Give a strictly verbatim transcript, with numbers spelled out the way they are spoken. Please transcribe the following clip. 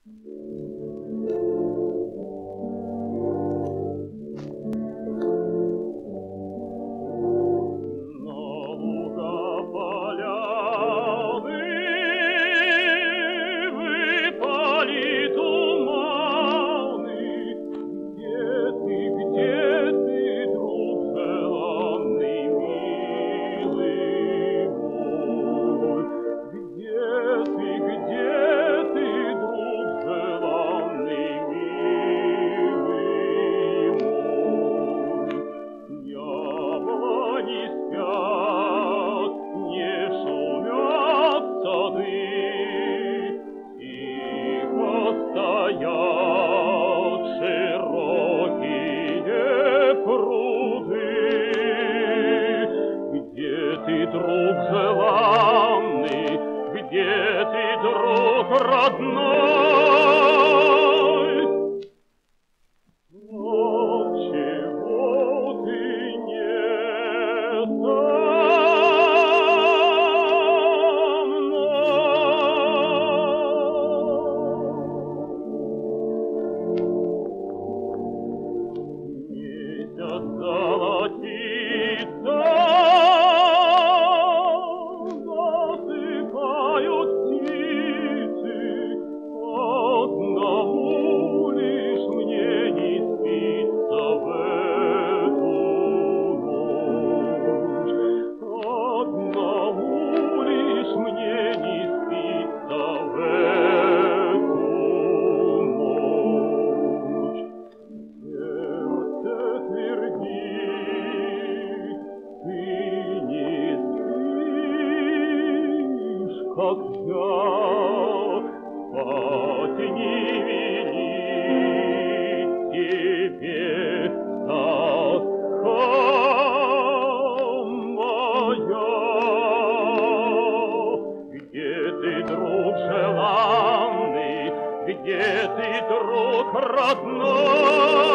Друг желанный, где ты, друг родной? Отчего ты не со мной? Месяц золотится, когда спать не велит тебе тоска моя. Где ты, друг желанный, где ты, друг родной?